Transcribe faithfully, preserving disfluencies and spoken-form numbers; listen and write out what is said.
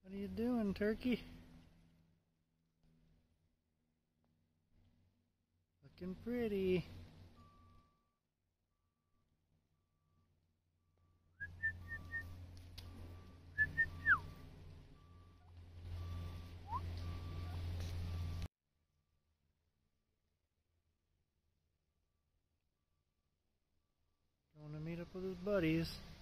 What are you doing, turkey? Looking pretty. Going to meet up with his buddies.